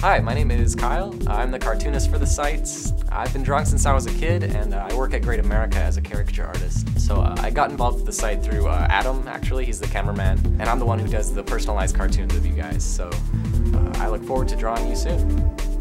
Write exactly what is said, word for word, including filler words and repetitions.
Hi, my name is Kyle. I'm the cartoonist for the sites. I've been drawing since I was a kid, and uh, I work at Great America as a caricature artist. So uh, I got involved with the site through uh, Adam, actually. He's the cameraman, and I'm the one who does the personalized cartoons of you guys. So uh, I look forward to drawing you soon.